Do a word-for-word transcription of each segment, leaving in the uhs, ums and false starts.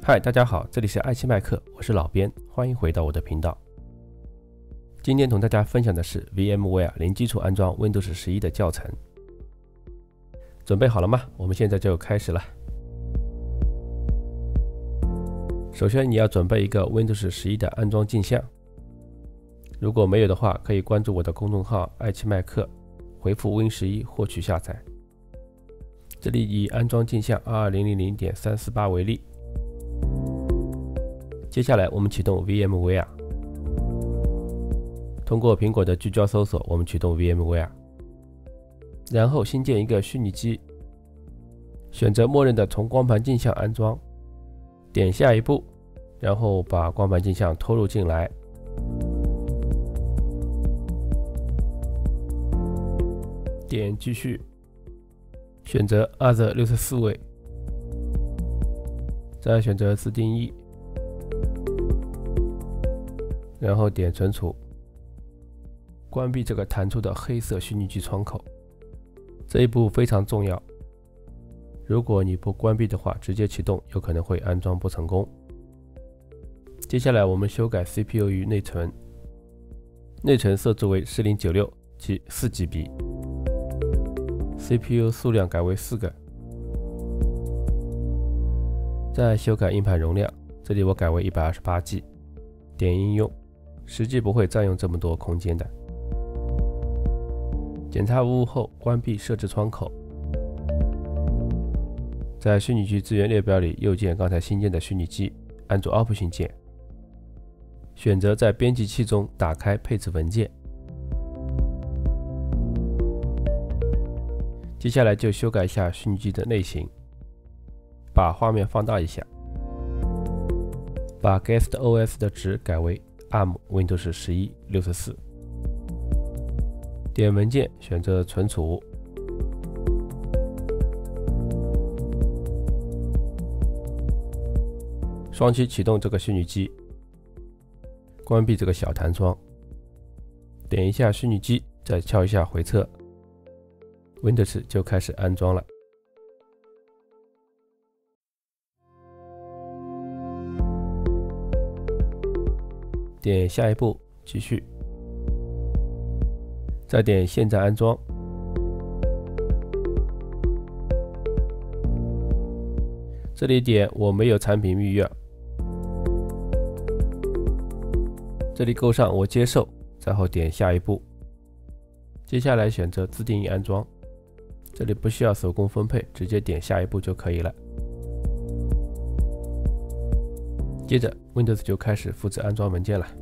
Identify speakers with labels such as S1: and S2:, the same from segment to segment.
S1: 嗨，大家好，这里是爱奇麦克，我是老编，欢迎回到我的频道。今天同大家分享的是 VMware 零基础安装 Windows 十一的教程。准备好了吗？我们现在就开始了。首先你要准备一个 Windows 十一的安装镜像，如果没有的话，可以关注我的公众号爱奇麦克，回复 Win 十一获取下载。这里以安装镜像 二二零零零点三四八 为例。接下来我们启动 VMware， 通过苹果的聚焦搜索，我们启动 VMware， 然后新建一个虚拟机，选择默认的从光盘镜像安装，点下一步，然后把光盘镜像拖入进来，点继续，选择 Other 六十四位，再选择自定义，然后点存储，关闭这个弹出的黑色虚拟机窗口。这一步非常重要，如果你不关闭的话，直接启动有可能会安装不成功。接下来我们修改 C P U 与内存，内存设置为四零九六及四 G B， C P U 数量改为四个。再修改硬盘容量，这里我改为 一百二十八 G， 点应用，实际不会占用这么多空间的。检查无误后，关闭设置窗口。在虚拟机资源列表里右键刚才新建的虚拟机，按住 Option 键，选择在编辑器中打开配置文件。接下来就修改一下虚拟机的类型，把画面放大一下，把 Guest O S 的值改为 A R M Windows 十一 六十四， 点文件，选择存储，双击启动这个虚拟机，关闭这个小弹窗，点一下虚拟机，再敲一下回撤， Windows 就开始安装了。点下一步，继续，再点现在安装，这里点我没有产品密钥，这里勾上我接受，然后点下一步。接下来选择自定义安装，这里不需要手工分配，直接点下一步就可以了。接着 Windows 就开始复制安装文件了。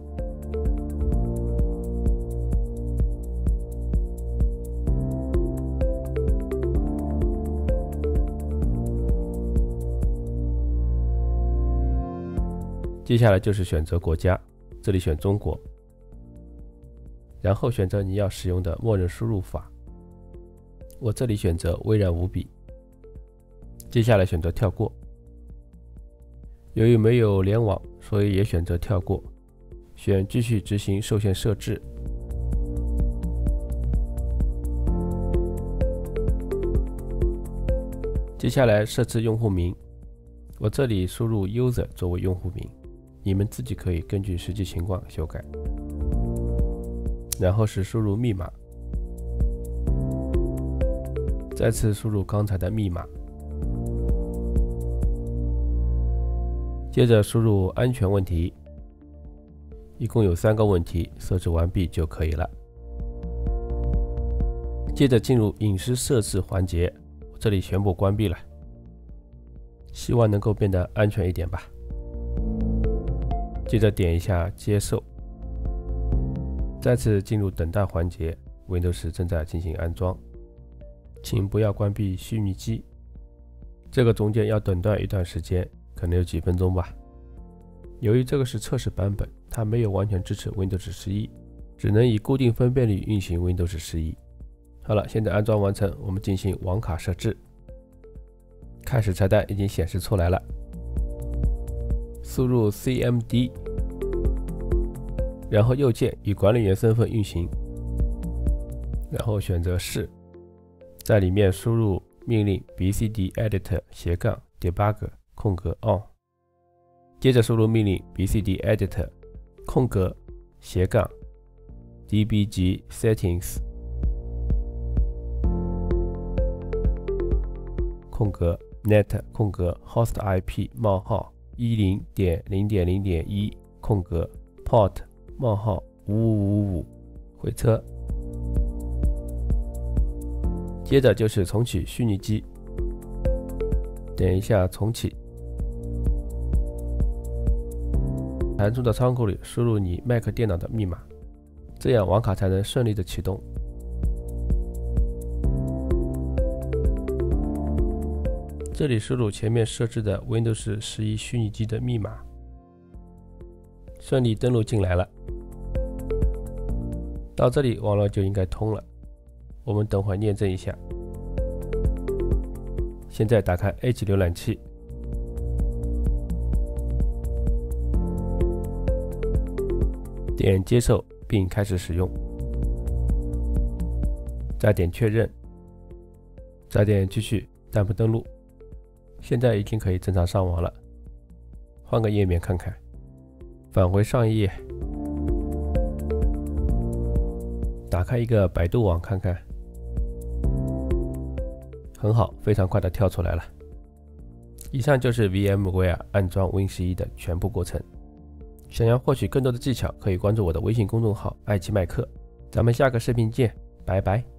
S1: 接下来就是选择国家，这里选中国，然后选择你要使用的默认输入法，我这里选择微软五笔。接下来选择跳过，由于没有联网，所以也选择跳过，选继续执行受限设置。接下来设置用户名，我这里输入 user 作为用户名，你们自己可以根据实际情况修改。然后是输入密码，再次输入刚才的密码，接着输入安全问题，一共有三个问题，设置完毕就可以了。接着进入隐私设置环节，我这里全部关闭了，希望能够变得安全一点吧。接着点一下接受，再次进入等待环节， Windows 正在进行安装，请不要关闭虚拟机，这个中间要等待一段时间，可能有几分钟吧。由于这个是测试版本，它没有完全支持 Windows 十一，只能以固定分辨率运行 Windows 十一。好了，现在安装完成，我们进行网卡设置。开始菜单已经显示出来了，输入 C M D， 然后右键以管理员身份运行，然后选择是，在里面输入命令 bcd editor 斜杠 debug 空格 on， 接着输入命令 bcdeditor 空格斜杠 dbg settings 空格 net 空格 host ip 冒号 一零点零点零点一 空格 port 冒号五五五五回车。接着就是重启虚拟机，点一下重启，弹出的窗口里输入你 Mac 电脑的密码，这样网卡才能顺利的启动。这里输入前面设置的 Windows 十一虚拟机的密码，顺利登录进来了。到这里网络就应该通了，我们等会验证一下。现在打开 Edge 浏览器，点接受并开始使用，再点确认，再点继续弹幕登录。现在已经可以正常上网了。换个页面看看，返回上一页，打开一个百度网看看。很好，非常快的跳出来了。以上就是 VMware 安装 Win 十一的全部过程。想要获取更多的技巧，可以关注我的微信公众号艾奇麦克。咱们下个视频见，拜拜。